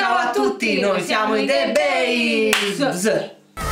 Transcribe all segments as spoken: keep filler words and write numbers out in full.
Ciao a tutti, noi siamo i The Babes!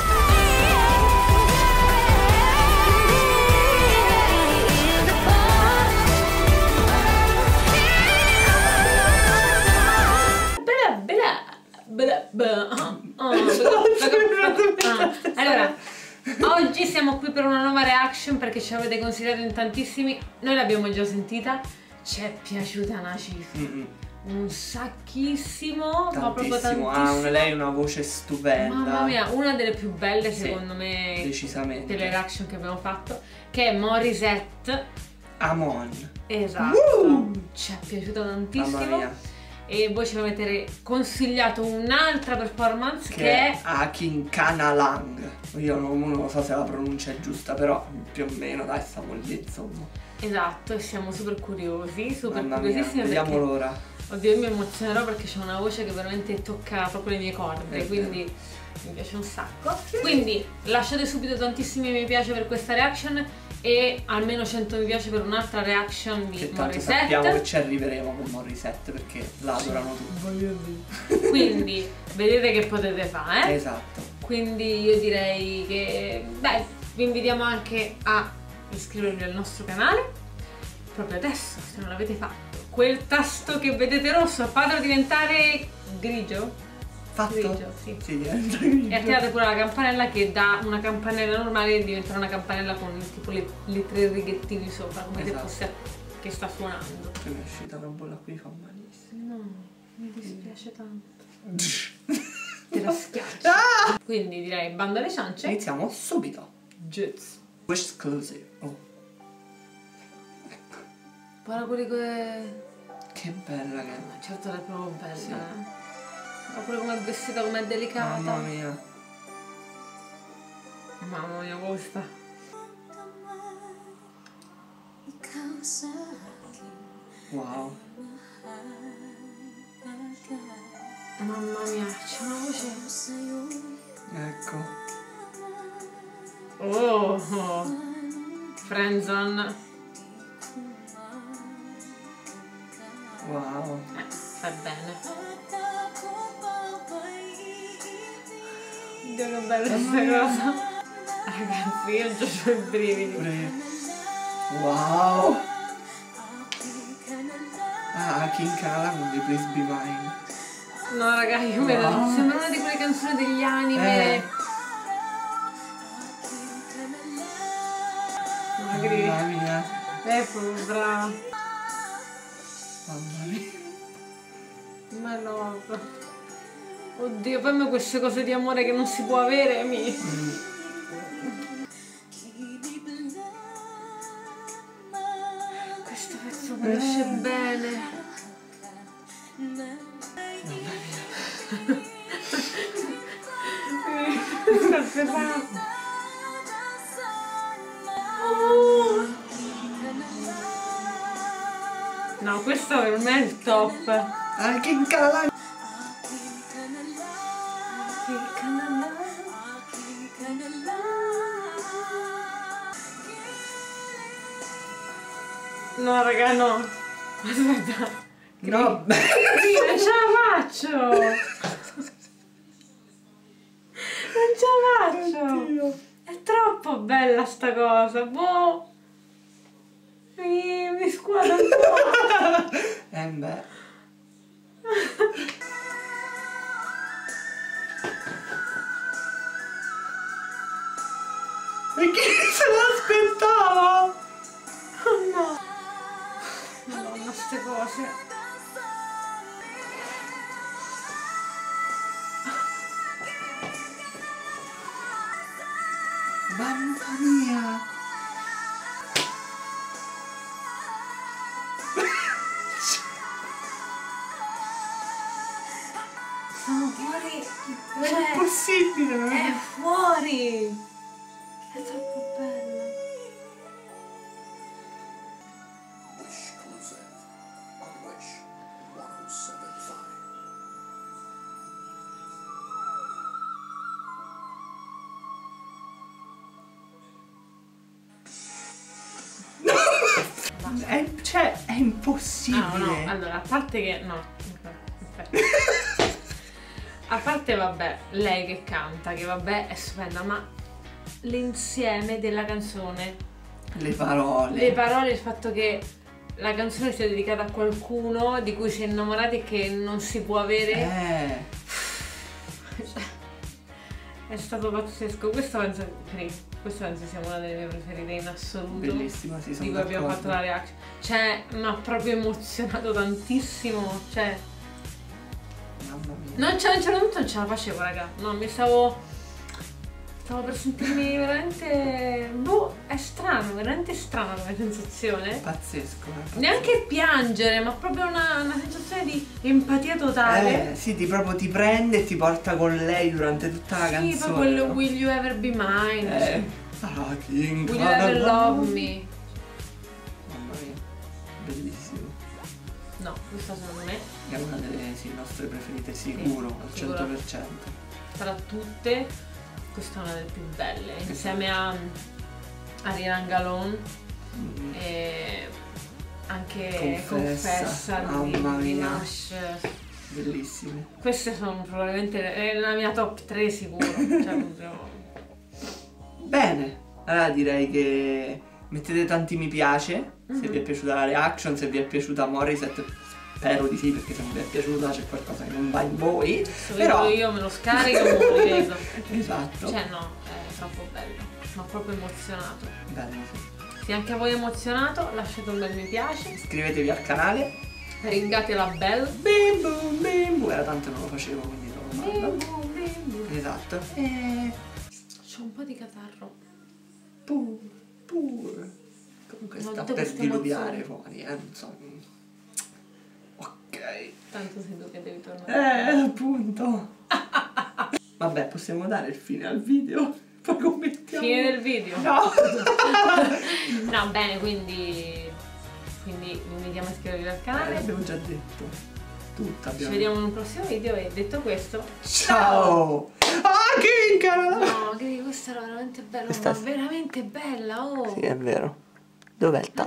Allora, oggi siamo qui per una nuova reaction perché ce l'avete consigliato in tantissimi. Noi l'abbiamo già sentita, ci è piaciuta una cifra, mm -mm. un sacchissimo, tantissimo. Ma proprio tantissimo. Ha una, lei una voce stupenda. Mamma mia, una delle più belle, sì, secondo me, decisamente, delle reaction che abbiamo fatto, che è Morissette Amon. Esatto, uh! Ci è piaciuta tantissimo. Mamma mia. E voi ci avete consigliato un'altra performance che, che è Akinkanelang. Io non, non lo so se la pronuncia è giusta, però più o meno dai, stiamo lì insomma. Esatto, e siamo super curiosi, super Mamma curiosissimi. Mia, vediamo l'ora. Oddio, io mi emozionerò perché c'è una voce che veramente tocca proprio le mie corde, è quindi vero. Mi piace un sacco. Quindi lasciate subito tantissimi mi piace per questa reaction e almeno cento mi piace per un'altra reaction di Morissette. Sappiamo che ci arriveremo con Morissette perché la adorano tutti. Quindi vedete che potete fare, eh? Esatto. Quindi io direi che beh, vi invitiamo anche a iscrivervi al nostro canale proprio adesso, se non l'avete fatto. Quel tasto che vedete rosso, fatelo diventare grigio. Fatto? Grigio, sì. Sì, diventa grigio. E attivate pure la campanella, che da una campanella normale diventerà una campanella con tipo le, le tre righettini sopra, come esatto. se fosse che sta suonando. Che mi è uscita una bolla qui, fa malissimo. No, mi dispiace tanto. Te la schiaccio. Ah! Quindi direi bando alle ciance. Iniziamo subito. Jets. Wish exclusive. Oh. Guarda quelli che... Che bella che è. Ma certo è proprio bella, sì. eh. Ma pure come è vestita, come è delicata. Mamma mia. Mamma mia, questa. Wow. Mamma mia, c'è una voce. Ecco. Oh, oh. Friendzone. Wow. Eh, fai bene. Dio, che bella questa cosa. Ragazzi, io già ho i brividi. Wow. Ah, Akinkanelang di Please Be Mine. No, raga, io wow. vedo. Sembra una di quelle canzoni degli anime. Eh. Magri. Mamma mia. È proprio brava. Mamma mia. Ma no. Oddio, poi me queste cose di amore che non si può avere mi... Mm. Questo pezzo mi esce eh. bene. Mamma mia. Sta pesando. Oh. No, questo per me è il top. Akinkanelang. No, raga, no. Aspetta. No. Non ce la faccio. Non ce la faccio. Oddio. È troppo bella sta cosa. Boh. Mi, mi scuola un po'. Eh beh. E chi se l'aspettava? Oh no. Madonna, queste cose. Mamma mia. Sono fuori. Non è possibile. È fuori. È troppo bella. È, cioè, è impossibile. Ah, no, allora, a parte che... no, aspetta. A parte, vabbè, lei che canta, che vabbè è stupenda, ma l'insieme della canzone, Le parole. le parole, il fatto che la canzone sia dedicata a qualcuno di cui si è innamorati e che non si può avere, Eh. è stato pazzesco. Questo penso, questo penso sia una delle mie preferite in assoluto. Bellissima, sì, sono di cui abbiamo d'accordo. fatto la reaction. Cioè, mi ha proprio emozionato tantissimo. Cioè, Mamma mia. non ce, a un certo punto non ce la facevo, raga. No, mi stavo. Stavo per sentirmi veramente. Boh, è strano, veramente strana come sensazione. Pazzesco, eh, pazzesco. Neanche piangere, ma proprio una, una sensazione di empatia totale. Eh, sì, ti proprio ti prende e ti porta con lei durante tutta la Sì, canzone. poi quello no? Will You Ever Be Mine? Eh. Ah, King. Will You Ever Love Me? Mamma mia, bellissimo. No, questa secondo me, È una delle sì, nostre preferite, sicuro, Sì, al sicuro. cento per cento. tra tutte, questa è una delle più belle, insieme a Ariana Galone Mm. e anche Confessa, Confessa, mamma di, di mia. Nash. Bellissime. Queste sono probabilmente è la mia top tre sicuro. Cioè, proprio. Bene, allora direi che mettete tanti mi piace se Mhm. vi è piaciuta la reaction, se vi è piaciuta Morissette, spero di sì, perché se non vi è piaciuta c'è qualcosa che non va in voi. Se Però vedo io me lo scarico e me lo rivedo. esatto. Cioè no, è troppo bello, mi ha proprio emozionato. Bello, sì. Se anche a voi è emozionato, lasciate un bel mi piace, Iscrivetevi al canale. ringate la bell. Bim bum bim bum. Era tanto che non lo facevo, quindi non lo mando. Bimbo, bimbo. Esatto. E C'ho un po' di catarro. pur, pur. Comunque Ma sta tutte per queste diluviare emozioni. fuori, eh, non so. Ok. Tanto sei tu che devi tornare. Eh, appunto. Vabbè, possiamo dare il fine al video? Poi commentiamo. Fine del video. No. No, bene, quindi. Quindi vi invitiamo a iscrivervi al Eh, canale. l'abbiamo già detto. Tutto Ci abbiamo. vediamo in un prossimo video e detto questo. Ciao. Ah, che incana. No, che questa era veramente bella, Questa ma sì. veramente bella, oh! Sì, è vero. Dov'è il